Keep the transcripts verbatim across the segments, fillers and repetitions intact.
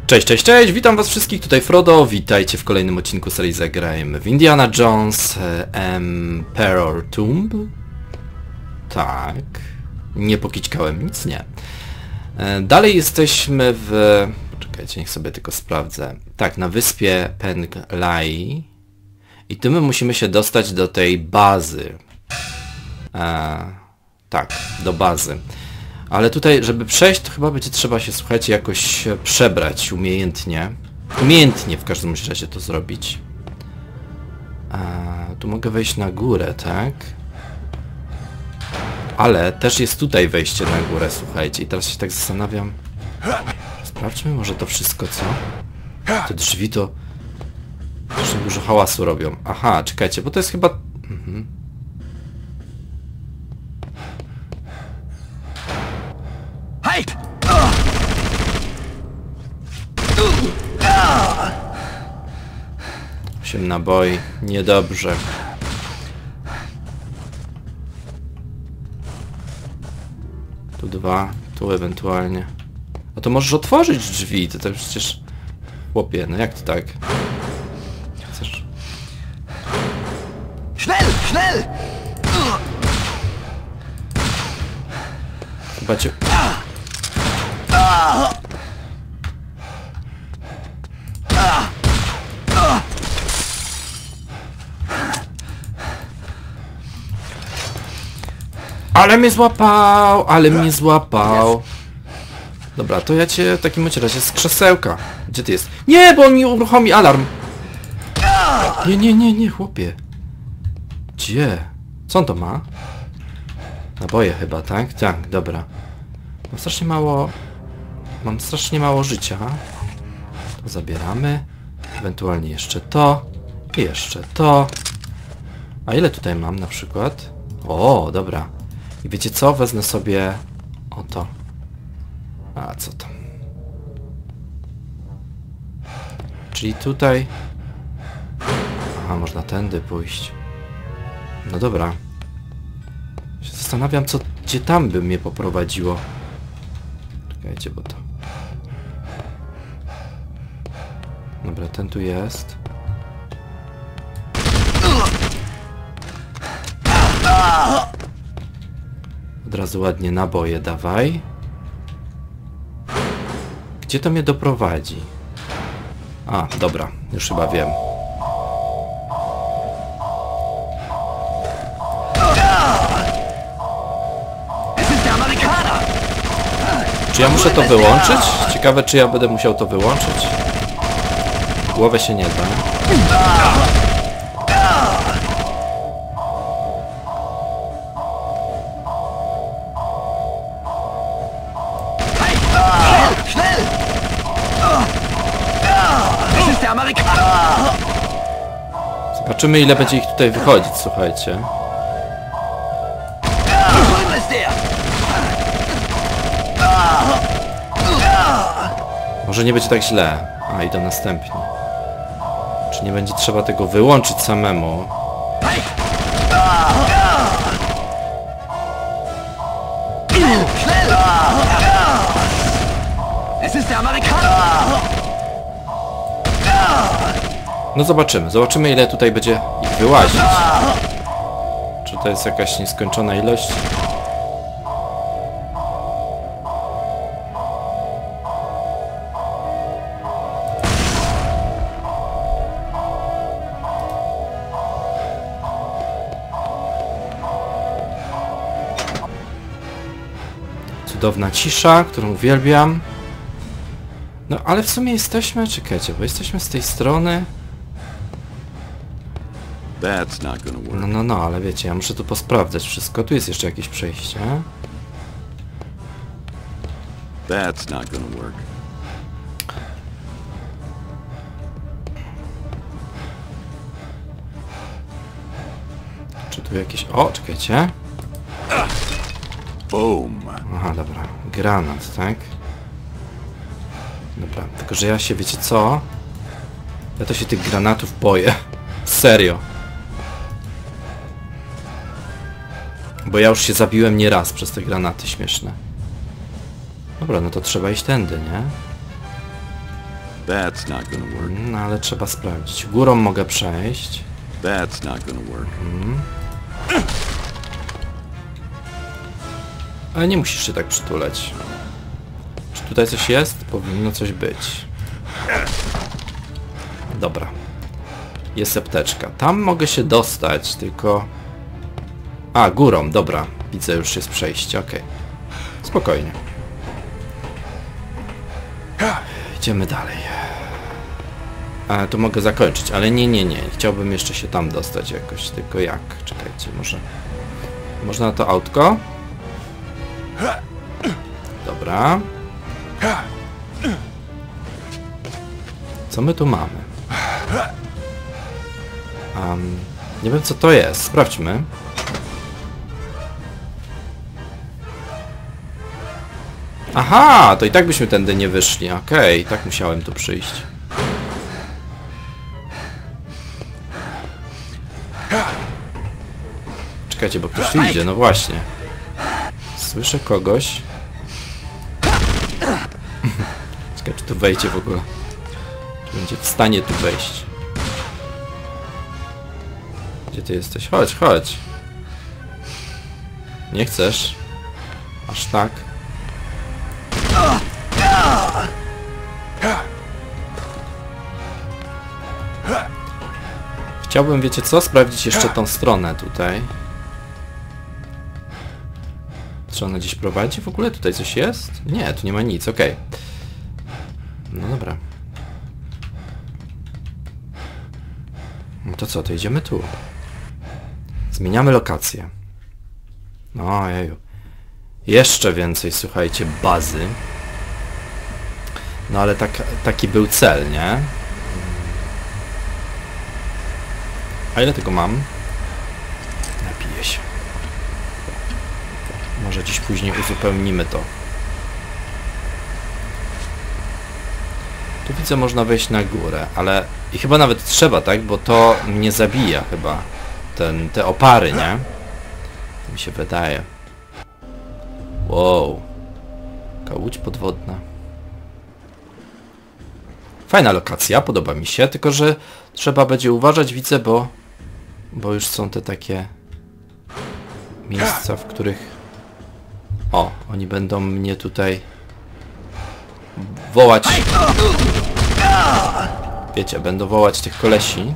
Cześć, cześć, cześć, witam was wszystkich, tutaj Frodo, witajcie w kolejnym odcinku serii Zagrajmy w Indiana Jones Emperor Tomb. Tak, nie pokićkałem, nic nie. Dalej jesteśmy w... Poczekajcie, niech sobie tylko sprawdzę. Tak, na wyspie Penglai. I tu my musimy się dostać do tej bazy. E, tak, do bazy. Ale tutaj, żeby przejść, to chyba będzie trzeba się, słuchajcie, jakoś przebrać umiejętnie. Umiejętnie w każdym razie to zrobić. A, tu mogę wejść na górę, tak? Ale też jest tutaj wejście na górę, słuchajcie. I teraz się tak zastanawiam. Sprawdźmy może to wszystko, co? Te drzwi to... Strasznie dużo hałasu robią. Aha, czekajcie, bo to jest chyba... Mhm. Osiem naboi, niedobrze. Tu dwa, tu ewentualnie. A to możesz otworzyć drzwi, to tak przecież... Chłopie, no jak to tak? Chcesz... Schnell, schnell! Chyba cię... Ale mnie złapał! Ale mnie złapał! Dobra, to ja cię w takim razie z krzesełka. Gdzie ty jest? Nie, bo on mi uruchomi alarm! Nie, nie, nie, nie, chłopie. Gdzie? Co on to ma? Naboje chyba, tak? Tak, dobra. Mam strasznie mało... Mam strasznie mało życia. To zabieramy. Ewentualnie jeszcze to. I jeszcze to. A ile tutaj mam na przykład? O, dobra. I wiecie co? Wezmę sobie... Oto. A, co to? Czyli tutaj... Aha, można tędy pójść. No dobra. Się zastanawiam, co... Gdzie tam by mnie poprowadziło. Czekajcie, bo to... Dobra, ten tu jest. Od razu ładnie naboje dawaj. Gdzie to mnie doprowadzi? A, dobra, już chyba wiem. Czy ja muszę to wyłączyć? Ciekawe, czy ja będę musiał to wyłączyć. Głowę się nie da. Zobaczymy, ile będzie ich tutaj wychodzić, słuchajcie. Może nie będzie tak źle. A, idą następni. Czy nie będzie trzeba tego wyłączyć samemu? No zobaczymy. Zobaczymy, ile tutaj będzie ich wyłazić. Czy to jest jakaś nieskończona ilość? Cudowna cisza, którą uwielbiam. No ale w sumie jesteśmy... Czekajcie, bo jesteśmy z tej strony... No, no, no, ale wiecie, ja muszę tu posprawdzać wszystko. Tu jest jeszcze jakieś przejście. That's not gonna work. Czy tu jakieś... O, czekajcie. Boom. Aha, dobra. Granat, tak? Dobra, tylko że ja się, wiecie co? Ja to się tych granatów boję. Serio. Bo ja już się zabiłem nieraz przez te granaty śmieszne. Dobra, no to trzeba iść tędy, nie? That's not gonna work. No ale trzeba sprawdzić. Górą mogę przejść. That's not gonna work. Mhm. Ale nie musisz się tak przytulać. Czy tutaj coś jest? Powinno coś być. Dobra. Jest apteczka. Tam mogę się dostać, tylko... A, górą, dobra. Widzę, już jest przejście, okej. Spokojnie. Idziemy dalej. A, tu mogę zakończyć, ale nie, nie, nie. Chciałbym jeszcze się tam dostać jakoś, tylko jak? Czekajcie, może... Można to autko? Dobra. Co my tu mamy? Um, nie wiem co to jest. Sprawdźmy. Aha, to i tak byśmy tędy nie wyszli. Okej, okay, tak musiałem tu przyjść. Czekajcie, bo ktoś tu idzie, no właśnie. Słyszę kogoś. Czekaj, czy tu wejdzie w ogóle? Czy będzie w stanie tu wejść? Gdzie ty jesteś? Chodź, chodź. Nie chcesz? Aż tak? Chciałbym, wiecie co? Sprawdzić jeszcze tą stronę tutaj. Czy ona gdzieś prowadzi? W ogóle tutaj coś jest? Nie, tu nie ma nic, okej. Okay. No dobra. No to co, to idziemy tu. Zmieniamy lokację. No jeju. Jeszcze więcej, słuchajcie, bazy. No ale tak, taki był cel, nie? A ile tego mam? Napiję się. Może dziś później uzupełnimy to. Tu widzę, można wejść na górę, ale... I chyba nawet trzeba, tak? Bo to mnie zabija chyba. Ten, te opary, nie? To mi się wydaje. Wow. Taka łódź podwodna. Fajna lokacja, podoba mi się, tylko że trzeba będzie uważać, widzę, bo... Bo już są te takie... miejsca, w których... O, oni będą mnie tutaj... wołać... Wiecie, będą wołać tych kolesi.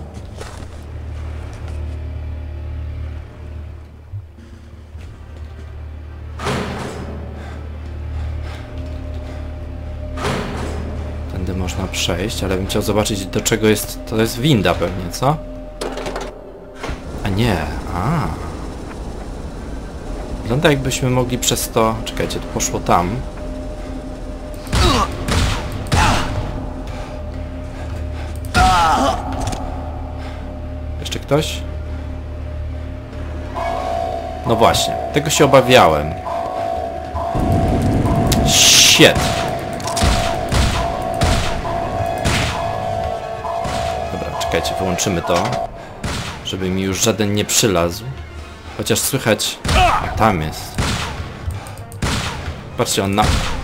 Tędy można przejść, ale bym chciał zobaczyć, do czego jest... To jest winda pewnie, co? A nie, a. Wygląda jakbyśmy mogli przez to... Czekajcie, to poszło tam. Jeszcze ktoś? No właśnie, tego się obawiałem. Shit! Dobra, czekajcie, wyłączymy to. Żeby mi już żaden nie przylazł. Chociaż słychać... A tam jest. Patrzcie, on na...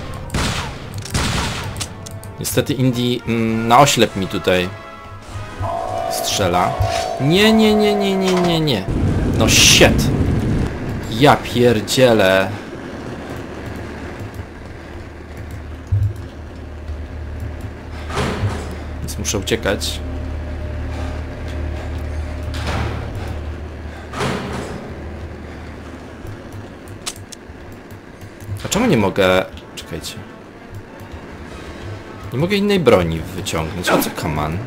Niestety Indie mm, na oślep mi tutaj strzela. Nie, nie, nie, nie, nie, nie, nie. No shit. Ja pierdzielę. Więc muszę uciekać. A czemu nie mogę... Czekajcie. Nie mogę innej broni wyciągnąć. A co, come on?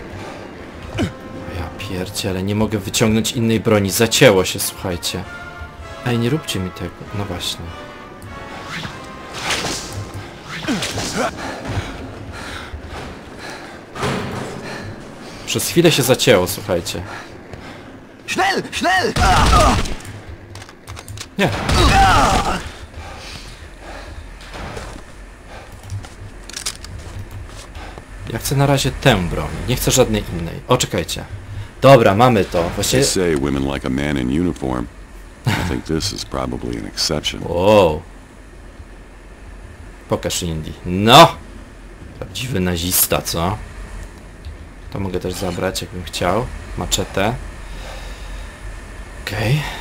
Ja pierdzielę, nie mogę wyciągnąć innej broni. Zacięło się, słuchajcie. Ej, nie róbcie mi tego. No właśnie. Przez chwilę się zacięło, słuchajcie. Schnell, schnell! Nie. Ja chcę na razie tę broń. Nie chcę żadnej innej. O, czekajcie. Dobra, mamy to. They Właściwie... say women like a man in uniform. I think this is probably an exception. Wow. Pokaż Indie. No! Prawdziwy nazista, co? To mogę też zabrać, jakbym chciał. Maczetę. Okej. Okay.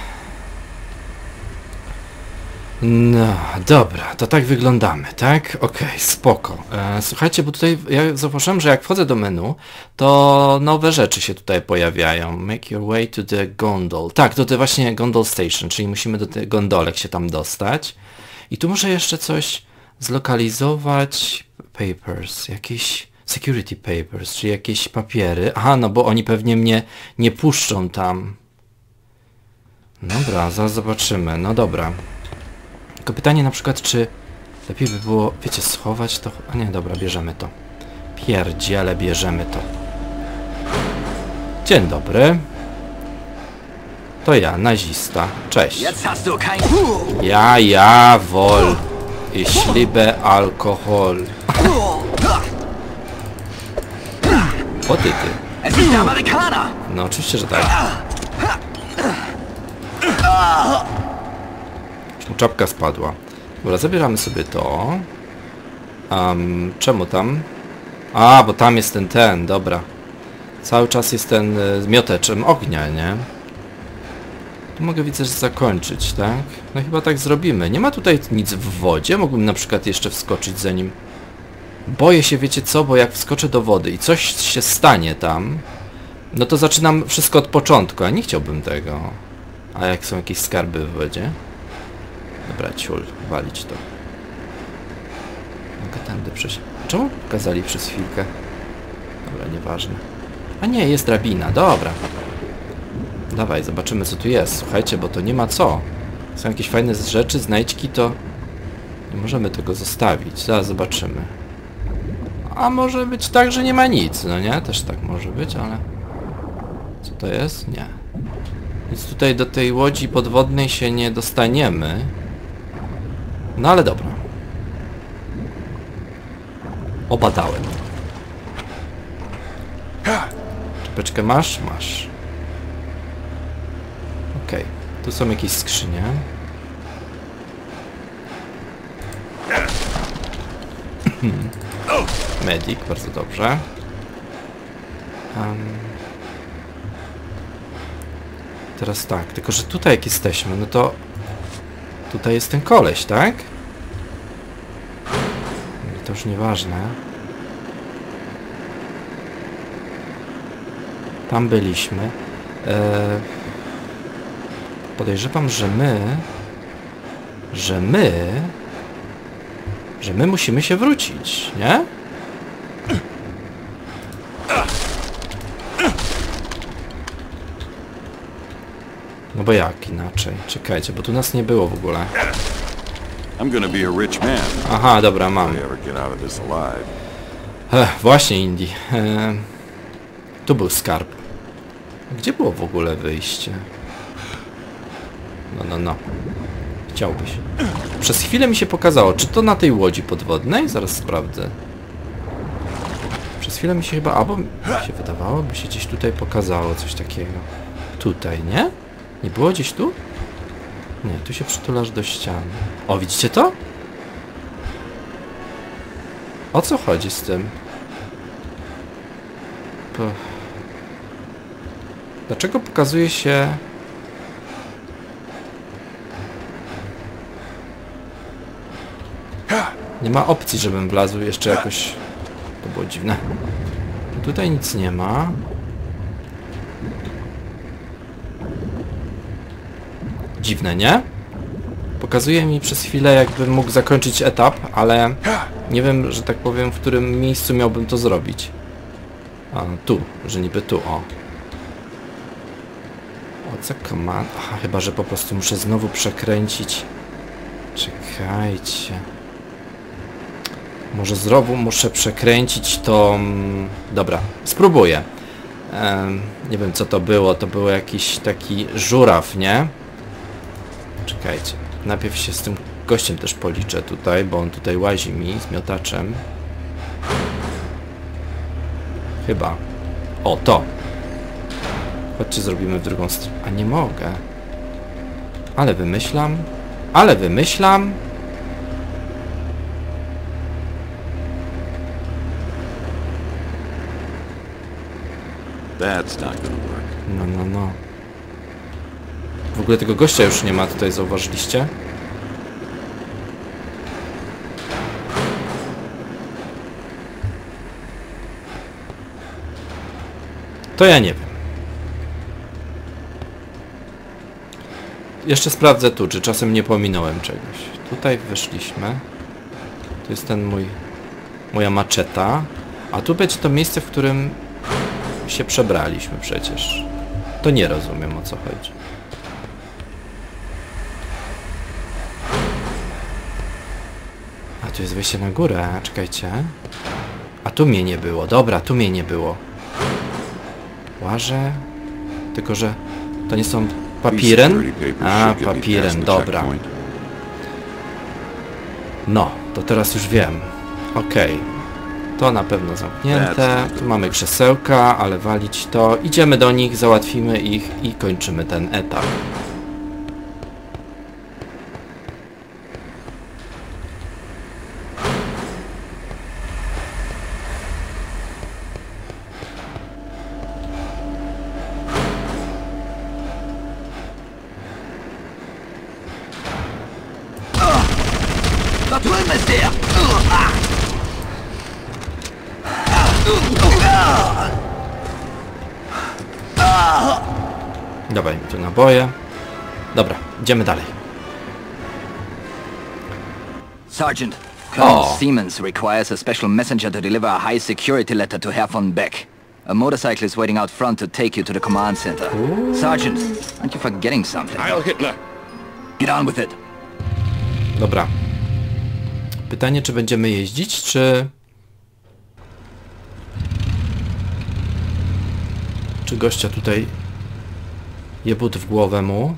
No, dobra, to tak wyglądamy, tak? Okej, okay, spoko. E, słuchajcie, bo tutaj ja zauważyłem, że jak wchodzę do menu, to nowe rzeczy się tutaj pojawiają. Make your way to the gondol. Tak, to te właśnie gondol station, czyli musimy do tych gondolek się tam dostać. I tu muszę jeszcze coś zlokalizować. Papers, jakieś security papers, czyli jakieś papiery. Aha, no bo oni pewnie mnie nie puszczą tam. Dobra, zaraz zobaczymy. No dobra. Tylko pytanie na przykład, czy lepiej by było, wiecie, schować to... A nie, dobra, bierzemy to. Pierdziele, bierzemy to. Dzień dobry. To ja, nazista. Cześć. Ja, ja, wol. Ich liebe Alkohol. O ty, ty. No oczywiście, że tak. Mu czapka spadła. Dobra, zabieramy sobie to. Um, czemu tam? A, bo tam jest ten, ten, dobra. Cały czas jest ten y, mioteczem ognia, nie? Tu mogę, widzę, że zakończyć, tak? No chyba tak zrobimy. Nie ma tutaj nic w wodzie. Mógłbym na przykład jeszcze wskoczyć za nim. Boję się, wiecie co, bo jak wskoczę do wody i coś się stanie tam, no to zaczynam wszystko od początku, a nie chciałbym tego. A jak są jakieś skarby w wodzie? Dobra, ciul, walić to. Mogę tędy przejść. Czemu pokazali przez chwilkę? Dobra, nieważne. A nie, jest drabina, dobra. Dawaj, zobaczymy co tu jest. Słuchajcie, bo to nie ma co. Są jakieś fajne rzeczy, znajdźki, to nie możemy tego zostawić. Zaraz zobaczymy. A może być tak, że nie ma nic, no nie? Też tak może być, ale... Co to jest? Nie. Więc tutaj do tej łodzi podwodnej się nie dostaniemy. No ale dobra. Obadałem. Czapeczkę masz? Masz. Okej. Okay. Tu są jakieś skrzynie. Medic, bardzo dobrze. Um. Teraz tak, tylko że tutaj jak jesteśmy, no to tutaj jest ten koleś, tak? To już nieważne. Tam byliśmy. Eee, podejrzewam, że my... Że my... Że my musimy się wrócić, nie? No bo jak inaczej? Czekajcie, bo tu nas nie było w ogóle. I'm gonna be a rich man. Aha, dobra, mam. If I ever get out of this alive. Ech, właśnie Indie. Eee, tu był skarb. Gdzie było w ogóle wyjście? No, no, no. Chciałbyś. Przez chwilę mi się pokazało, czy to na tej łodzi podwodnej? Zaraz sprawdzę. Przez chwilę mi się chyba... Albo mi się wydawało, by się gdzieś tutaj pokazało coś takiego. Tutaj, nie? Nie było gdzieś tu? Nie, tu się przytulasz do ściany. O, widzicie to? O co chodzi z tym? Po... Dlaczego pokazuje się... Nie ma opcji, żebym wlazł jeszcze jakoś... To było dziwne. Tutaj nic nie ma. Dziwne, nie? Pokazuje mi przez chwilę, jakbym mógł zakończyć etap, ale nie wiem, że tak powiem, w którym miejscu miałbym to zrobić. A, tu, że niby tu, o. O, co command? Aha, chyba, że po prostu muszę znowu przekręcić. Czekajcie. Może znowu muszę przekręcić to... Dobra, spróbuję. Ehm, nie wiem, co to było. To był jakiś taki żuraw, nie? Czekajcie. Najpierw się z tym gościem też policzę tutaj, bo on tutaj łazi mi z miotaczem. Chyba. O, to. Chodźcie, zrobimy w drugą stronę. A nie mogę. Ale wymyślam. Ale wymyślam. That's not gonna work. No, no, no. W ogóle tego gościa już nie ma tutaj, zauważyliście? To ja nie wiem. Jeszcze sprawdzę tu, czy czasem nie pominąłem czegoś. Tutaj wyszliśmy. To jest ten mój... moja maczeta. A tu będzie to miejsce, w którym się przebraliśmy przecież. To nie rozumiem, o co chodzi. A tu jest wejście na górę, czekajcie. A tu mnie nie było, dobra, tu mnie nie było. Łażę. Tylko, że to nie są papiren? A, papiren, dobra. No, to teraz już wiem. Okej. Okay. To na pewno zamknięte. Tu mamy krzesełka, ale walić to. Idziemy do nich, załatwimy ich i kończymy ten etap. Da drüben ist der! Dawaj mi tu naboje. Dobra, idziemy dalej. Sergeant, Colonel Oh. Siemens requires a special messenger to deliver a high security letter to Herr von Beck. A motorcycle is waiting out front to take you to the command center. Sergeant, aren't you forgetting something? Heil Hitler! Get on with it. Dobra. Pytanie, czy będziemy jeździć, czy... Czy gościa tutaj jebut w głowę mu?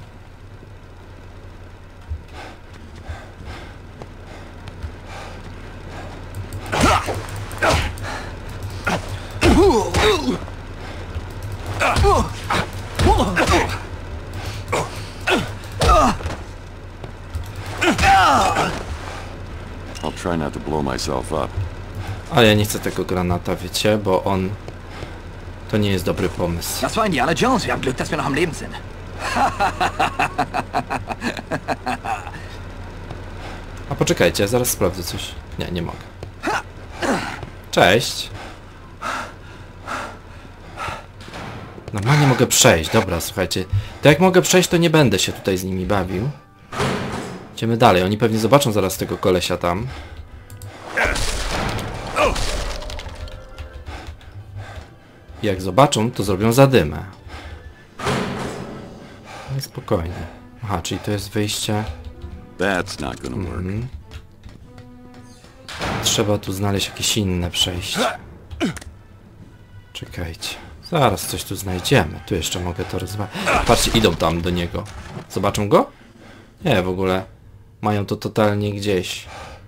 I'll try not to blow myself up. Ale ja nie chcę tego granata, wiecie, bo on... To nie jest dobry pomysł. Das war Indiana Jones. Wir haben Glück, dass wir noch am Leben sind. A poczekajcie, zaraz sprawdzę coś. Nie, nie mogę. Cześć. Normalnie mogę przejść, dobra, słuchajcie. To jak mogę przejść, to nie będę się tutaj z nimi bawił. Idziemy dalej, oni pewnie zobaczą zaraz tego kolesia tam. I jak zobaczą, to zrobią zadymę. No i spokojnie. Aha, czyli to jest wyjście... That's not gonna work. Mhm. Trzeba tu znaleźć jakieś inne przejście. Czekajcie. Zaraz coś tu znajdziemy. Tu jeszcze mogę to rozwalić. Patrzcie, idą tam do niego. Zobaczą go? Nie, w ogóle. Mają to totalnie gdzieś.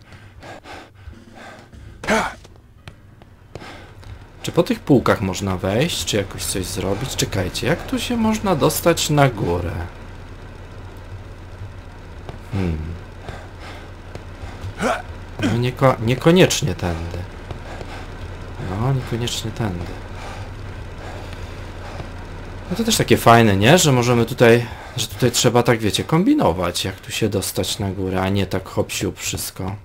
Czy po tych półkach można wejść? Czy jakoś coś zrobić? Czekajcie, jak tu się można dostać na górę? Hmm. No nieko niekoniecznie tędy. No, niekoniecznie tędy. No to też takie fajne, nie? Że możemy tutaj, że tutaj trzeba tak, wiecie, kombinować, jak tu się dostać na górę, a nie tak hop siup wszystko.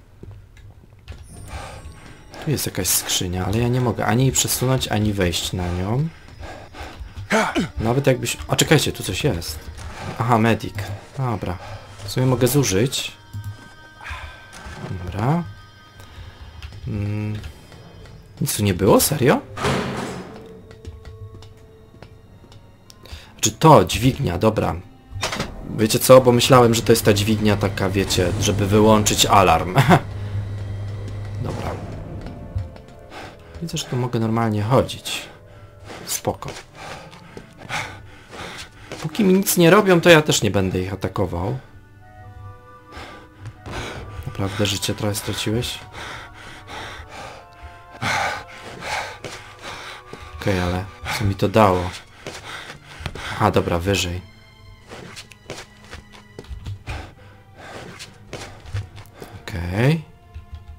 Tu jest jakaś skrzynia, ale ja nie mogę ani jej przesunąć, ani wejść na nią. Nawet jakbyś... A czekajcie, tu coś jest. Aha, medic. Dobra. W sumie mogę zużyć. Dobra. Mm. Nic tu nie było? Serio? Czy to dźwignia? Dobra. Wiecie co? Bo myślałem, że to jest ta dźwignia taka, wiecie, żeby wyłączyć alarm. Dobra. Widzę, że tu mogę normalnie chodzić. Spoko. Póki mi nic nie robią, to ja też nie będę ich atakował. Naprawdę życie trochę straciłeś? Okej, okay, ale co mi to dało? A, dobra, wyżej. Okej. Okay.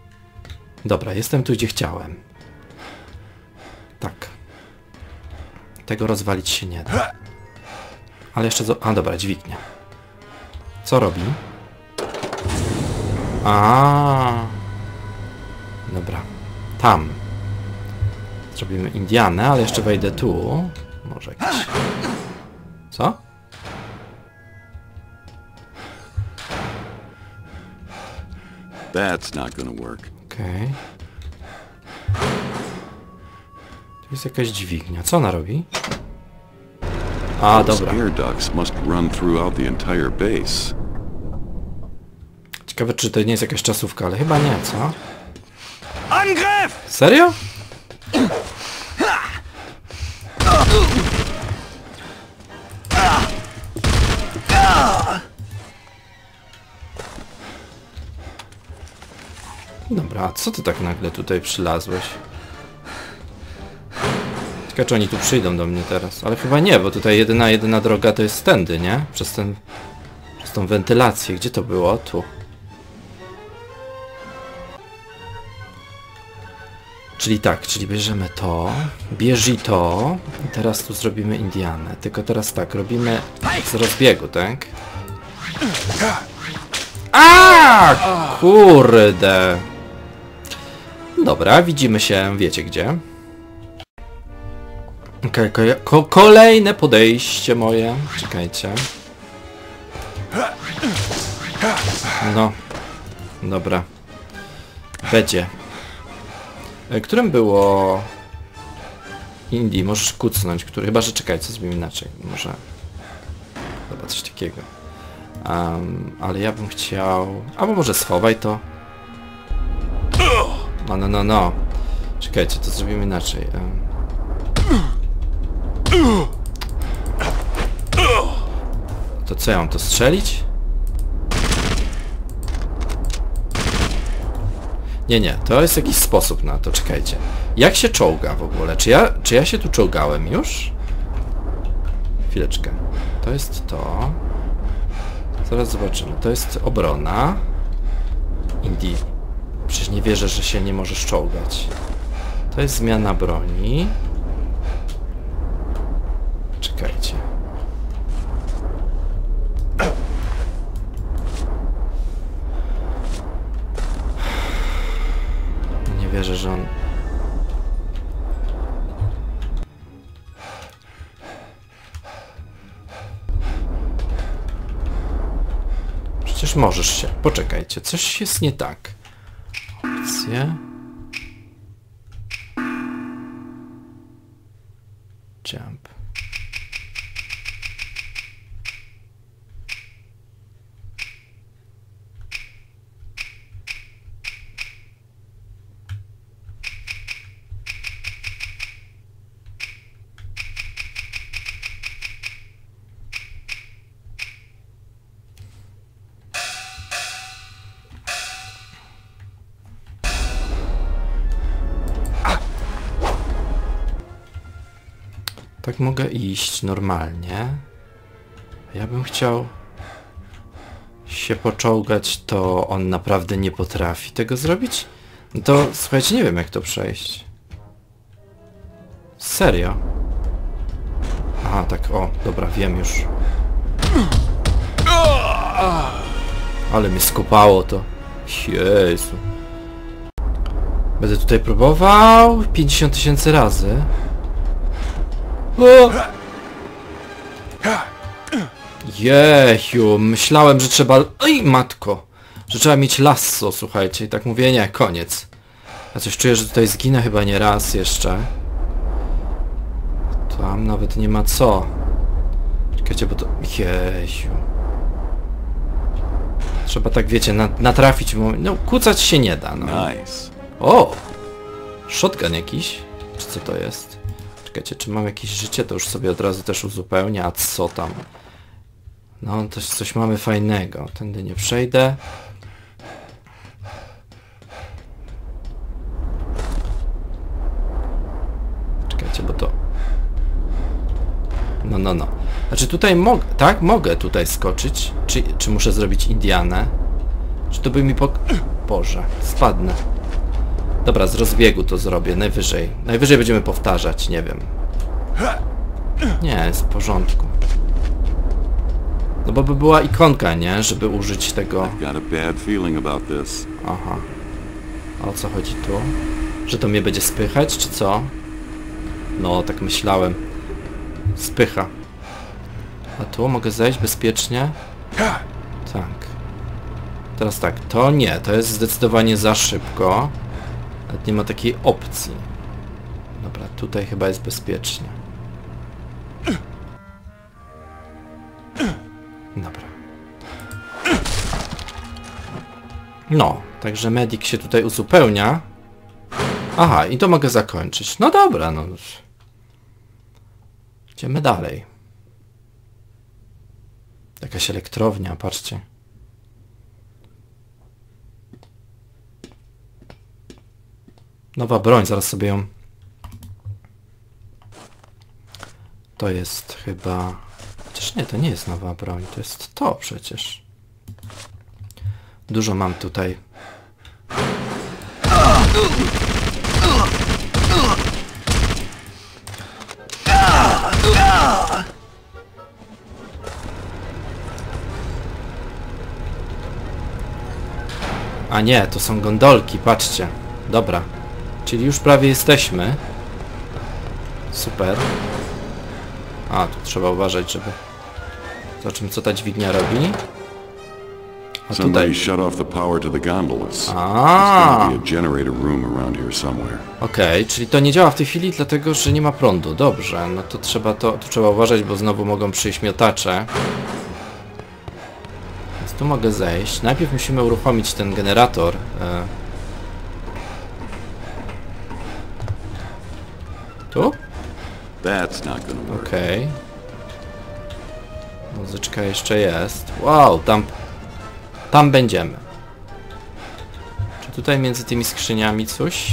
Dobra, jestem tu, gdzie chciałem. Tak. Tego rozwalić się nie da. Ale jeszcze... A dobra, dźwignia. Co robi? A. Dobra. Tam. Zrobimy Indianę, ale jeszcze wejdę tu. Może jakiś... Co? That's not gonna work. Okej. Okay. Tu jest jakaś dźwignia. Co ona robi? A, dobra. Air ducts must run throughout the entire base. Ciekawe, czy to nie jest jakaś czasówka, ale chyba nie, co? Angriff! Serio? Dobra, a co ty tak nagle tutaj przylazłeś? Ciekawe, czy oni tu przyjdą do mnie teraz, ale chyba nie, bo tutaj jedyna, jedyna droga to jest tędy, nie? Przez ten... Przez tą wentylację. Gdzie to było? Tu. Czyli tak, czyli bierzemy to, bierz to i teraz tu zrobimy Indianę. Tylko teraz tak, robimy z rozbiegu, tak? A, kurde! Dobra, widzimy się, wiecie gdzie. Okej, okay, ko kolejne podejście moje. Czekajcie. No. Dobra. Będzie. Którym było... Indii, możesz kucnąć, który... Chyba, że czekaj, co zrobimy inaczej. Może... Chyba coś takiego. Um, ale ja bym chciał... Albo może schowaj to. No, no, no, no. Czekajcie, to zrobimy inaczej. Um... To co, ja mam to strzelić? Nie, nie, to jest jakiś sposób na to, czekajcie. Jak się czołga w ogóle? Czy ja, czy ja się tu czołgałem już? Chwileczkę. To jest to. Zaraz zobaczymy. To jest obrona. Indii. Przecież nie wierzę, że się nie możesz czołgać. To jest zmiana broni. Czekajcie. Nie wierzę, że on... Przecież możesz się. Poczekajcie, coś jest nie tak. Opcje. Jump. Tak mogę iść normalnie. Ja bym chciał się poczołgać, to on naprawdę nie potrafi tego zrobić? No to słuchajcie, nie wiem jak to przejść. Serio? Aha, tak, o, dobra, wiem już. Ale mnie skopało to. Jezu. Będę tutaj próbował pięćdziesiąt tysięcy razy. O! Jeju, myślałem, że trzeba... Oj, matko! Że trzeba mieć lasso, słuchajcie. I tak mówię, nie, koniec. Ja coś czuję, że tutaj zginę chyba nie raz jeszcze. Tam nawet nie ma co. Czekajcie, bo to... Jeju. Trzeba tak, wiecie, na, natrafić w moment... No, kucać się nie da, no. Nice. O! Shotgun jakiś? Czy co to jest? Czekajcie, czy mam jakieś życie, to już sobie od razu też uzupełnię, a co tam? No, to coś mamy fajnego. Tędy nie przejdę. Czekajcie, bo to... No, no, no. Znaczy tutaj mogę, tak? Mogę tutaj skoczyć. Czy, czy muszę zrobić Indianę? Czy to by mi pok... Boże, spadnę. Dobra, z rozbiegu to zrobię, najwyżej. Najwyżej będziemy powtarzać, nie wiem. Nie, jest w porządku. No bo by była ikonka, nie? Żeby użyć tego... I've got a bad feeling about this. Aha. A o co chodzi tu? Że to mnie będzie spychać, czy co? No, tak myślałem. Spycha. A tu mogę zejść bezpiecznie? Tak. Teraz tak, to nie, to jest zdecydowanie za szybko. Nawet nie ma takiej opcji. Dobra, tutaj chyba jest bezpiecznie. Dobra. No, także medik się tutaj uzupełnia. Aha, i to mogę zakończyć. No dobra, no. Idziemy dalej. Jakaś elektrownia, patrzcie. Nowa broń, zaraz sobie ją... To jest chyba... Chociaż nie, to nie jest nowa broń, to jest to przecież. Dużo mam tutaj. A nie, to są gondolki, patrzcie. Dobra. Czyli już prawie jesteśmy. Super. A, tu trzeba uważać, żeby... Zobaczymy, co ta dźwignia robi. A tutaj... Somebody shut off the power to the gondolas. A. There's gotta be a generator room around here somewhere. Okej, okay, czyli to nie działa w tej chwili, dlatego że nie ma prądu. Dobrze, no to trzeba to... Tu trzeba uważać, bo znowu mogą przyjść miotacze. Więc tu mogę zejść. Najpierw musimy uruchomić ten generator. E... Tu? That's not gonna work. Okej. Okay. Muzyczka jeszcze jest. Wow, tam... Tam będziemy. Czy tutaj między tymi skrzyniami coś?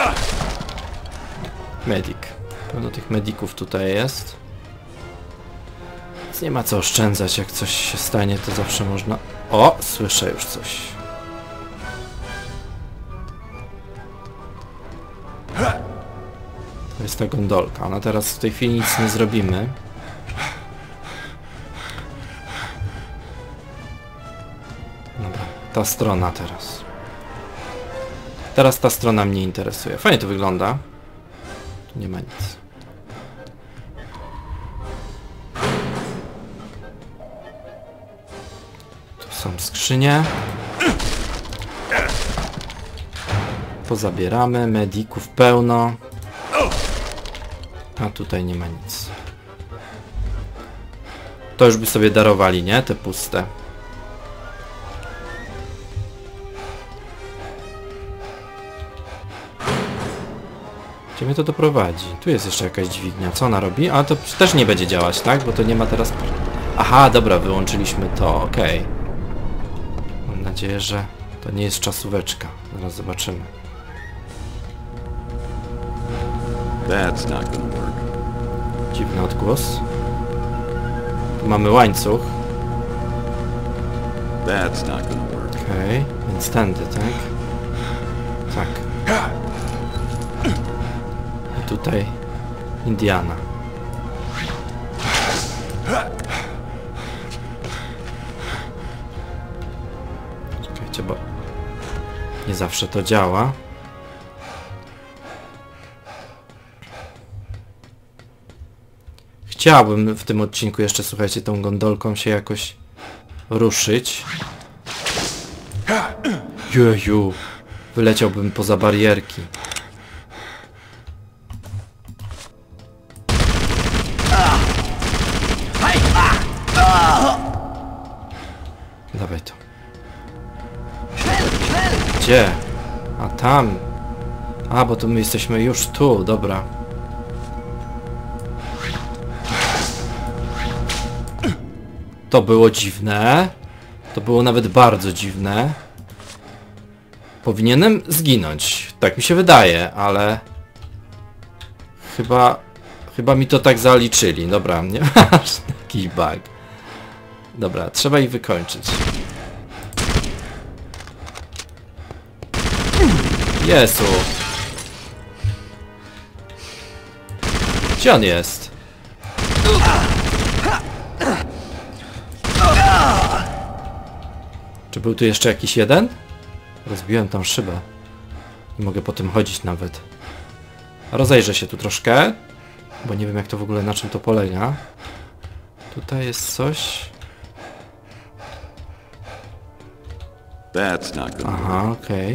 Medik. Pełno tych medików tutaj jest. Więc nie ma co oszczędzać. Jak coś się stanie, to zawsze można... O! Słyszę już coś. To jest ta gondolka. Ona teraz w tej chwili nic nie zrobimy. Dobra, ta strona teraz. Teraz ta strona mnie interesuje. Fajnie to wygląda. Tu nie ma nic. Tu są skrzynie. Pozabieramy. Medików pełno. A tutaj nie ma nic. To już by sobie darowali, nie? Te puste. Gdzie mnie to doprowadzi? Tu jest jeszcze jakaś dźwignia. Co ona robi? A to też nie będzie działać, tak? Bo to nie ma teraz... Aha, dobra, wyłączyliśmy to. Okej. Okay. Mam nadzieję, że to nie jest czasóweczka. Zaraz zobaczymy. That's not gonna work. Dziwny odgłos. Tu mamy łańcuch. That's not gonna work. Okej, okay, więc tędy, tak? Tak. I tutaj Indiana. Czekajcie, bo nie zawsze to działa. Chciałbym w tym odcinku jeszcze, słuchajcie, tą gondolką się jakoś ruszyć. Jeju, wyleciałbym poza barierki. Dawaj to. Gdzie? A tam. A, bo to my jesteśmy już tu, dobra. To było dziwne. To było nawet bardzo dziwne. Powinienem zginąć. Tak mi się wydaje, ale... Chyba... Chyba mi to tak zaliczyli. Dobra, nie masz taki bug. Dobra, trzeba ich wykończyć. Jezu. Gdzie on jest? Czy był tu jeszcze jakiś jeden? Rozbiłem tam szybę. Nie mogę po tym chodzić nawet. Rozejrzę się tu troszkę, bo nie wiem jak to w ogóle, na czym to polega. Tutaj jest coś. That's not gonna Aha, okej. Okay.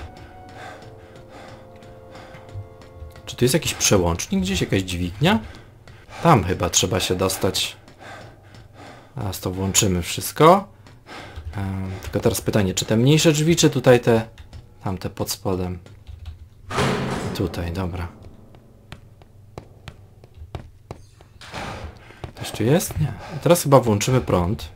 Czy tu jest jakiś przełącznik gdzieś? Jakaś dźwignia? Tam chyba trzeba się dostać. Teraz to włączymy wszystko. Um, tylko teraz pytanie, czy te mniejsze drzwi, czy tutaj te... Tamte pod spodem. Tutaj, dobra. Coś tu jest? Nie. I teraz chyba włączymy prąd.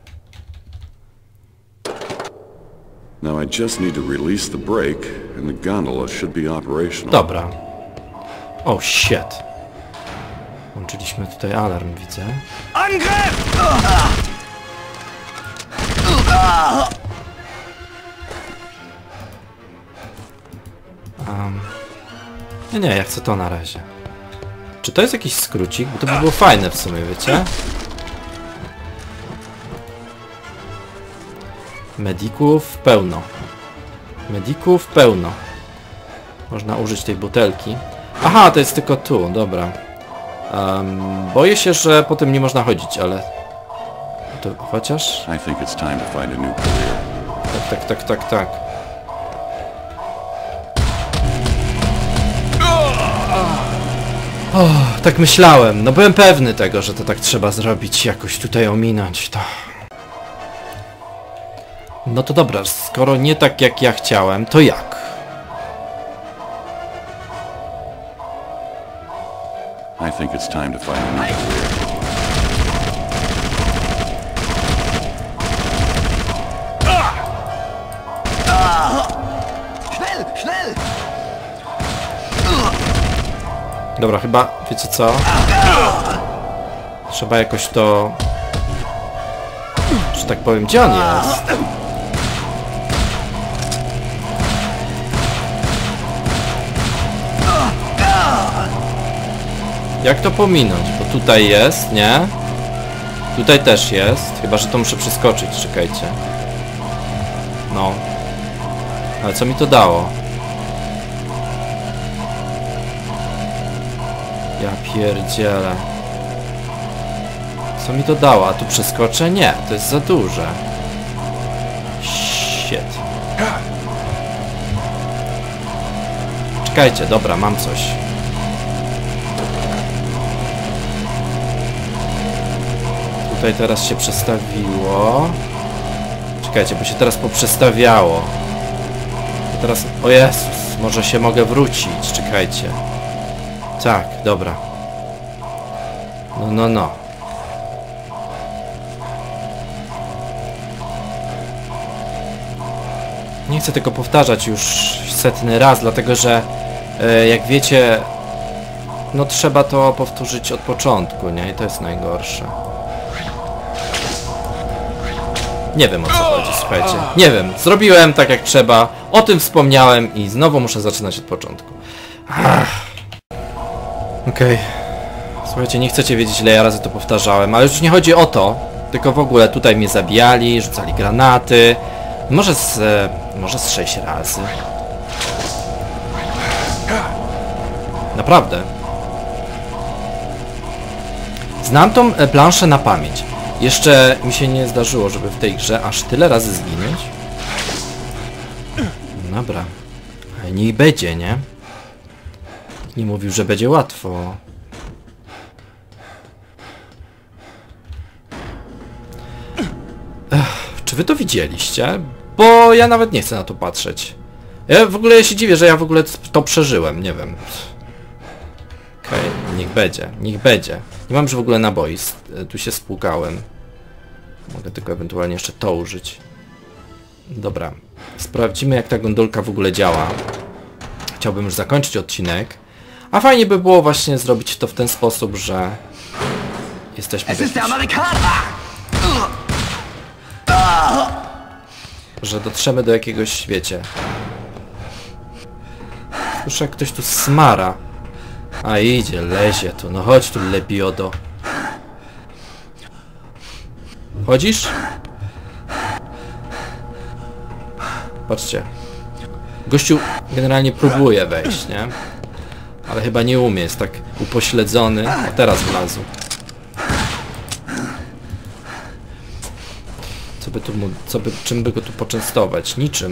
Now I just need to release the brake and the gondola should be operational. Dobra. Oh shit. Włączyliśmy tutaj alarm, widzę. Angriff! Um, nie, nie, ja chcę to na razie. Czy to jest jakiś skrócik? Bo to by było fajne w sumie, wiecie? Medików pełno. Medików pełno. Można użyć tej butelki. Aha, to jest tylko tu, dobra. Um, boję się, że po tym nie można chodzić, ale... To chociaż... I think it's time to find a new career. Tak, tak, tak, tak, tak. O, tak myślałem. No byłem pewny tego, że to tak trzeba zrobić, jakoś tutaj ominąć to. No to dobra, skoro nie tak jak ja chciałem, to jak? I think it's time to find a new career. Schnell, schnell! Dobra, chyba, wiecie co? Trzeba jakoś to... że tak powiem, gdzie on jest? Jak to pominąć? Bo tutaj jest, nie? Tutaj też jest. Chyba, że to muszę przeskoczyć, czekajcie. No. Ale co mi to dało? Ja pierdzielę. Co mi to dało? A tu przeskoczę? Nie, to jest za duże. Shit. Czekajcie, dobra, mam coś. Tutaj teraz się przestawiło. Czekajcie, bo się teraz poprzestawiało. Teraz... O Jezus, może się mogę wrócić, czekajcie. Tak, dobra. No, no, no. Nie chcę tego powtarzać już setny raz, dlatego że e, jak wiecie, no trzeba to powtórzyć od początku, nie? I to jest najgorsze. Nie wiem o co chodzi, słuchajcie. Nie wiem, zrobiłem tak jak trzeba, o tym wspomniałem i znowu muszę zaczynać od początku. Okej. Okay. Słuchajcie, nie chcecie wiedzieć ile ja razy to powtarzałem, ale już nie chodzi o to, tylko w ogóle tutaj mnie zabijali, rzucali granaty. Może z... może z sześć razy. Naprawdę. Znam tą planszę na pamięć. Jeszcze mi się nie zdarzyło, żeby w tej grze aż tyle razy zginąć. Dobra. Ale niech będzie, nie? Nie mówił, że będzie łatwo. Ech, czy wy to widzieliście? Bo ja nawet nie chcę na to patrzeć. Ja w ogóle się dziwię, że ja w ogóle to przeżyłem, nie wiem. Okej, okay, niech będzie, niech będzie. Nie mam już w ogóle naboi, tu się spłukałem. Mogę tylko ewentualnie jeszcze to użyć. Dobra, sprawdzimy jak ta gondolka w ogóle działa. Chciałbym już zakończyć odcinek. A fajnie by było właśnie zrobić to w ten sposób, że... Jesteśmy w jakiś... Że dotrzemy do jakiegoś, wiecie... Słyszę jak ktoś tu smara. A idzie, lezie tu, no chodź tu lebiodo. Chodzisz? Patrzcie. Gościu generalnie próbuje wejść, nie? Ale chyba nie umie, jest tak upośledzony. O, teraz wlazł. Co by tu mu, co by, czym by go tu poczęstować? Niczym.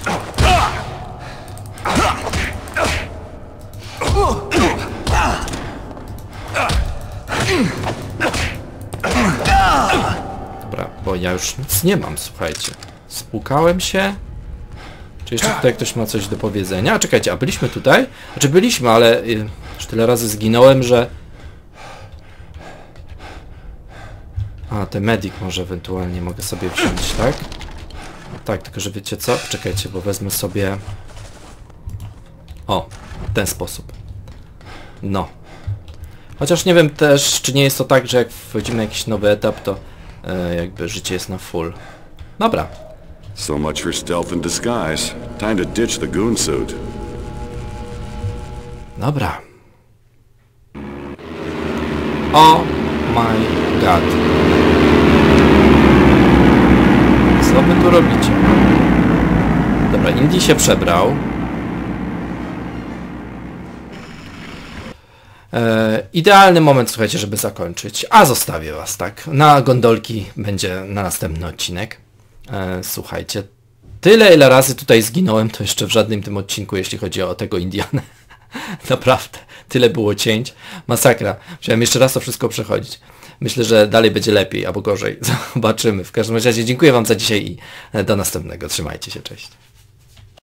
Dobra, bo ja już nic nie mam, słuchajcie. Spłukałem się. Czy jeszcze tutaj ktoś ma coś do powiedzenia? A czekajcie, a byliśmy tutaj? Znaczy byliśmy, ale y, już tyle razy zginąłem, że... A, ten medic może ewentualnie mogę sobie wziąć, tak? Tak, tylko że wiecie co? Czekajcie, bo wezmę sobie... O, w ten sposób. No. Chociaż nie wiem też, czy nie jest to tak, że jak wchodzimy na jakiś nowy etap, to e, jakby życie jest na full. Dobra. So much for stealth and disguise. Time to ditch the goon suit. Dobra. Oh my god. Co wy tu robicie? Dobra, Indy się przebrał. E, idealny moment, słuchajcie, żeby zakończyć. A zostawię was, tak? Na gondolki będzie na następny odcinek. E, słuchajcie, tyle ile razy tutaj zginąłem, to jeszcze w żadnym tym odcinku, jeśli chodzi o tego Indianę. Naprawdę, tyle było cięć. Masakra. Musiałem jeszcze raz to wszystko przechodzić. Myślę, że dalej będzie lepiej, albo gorzej. Zobaczymy. W każdym razie dziękuję wam za dzisiaj i do następnego. Trzymajcie się, cześć.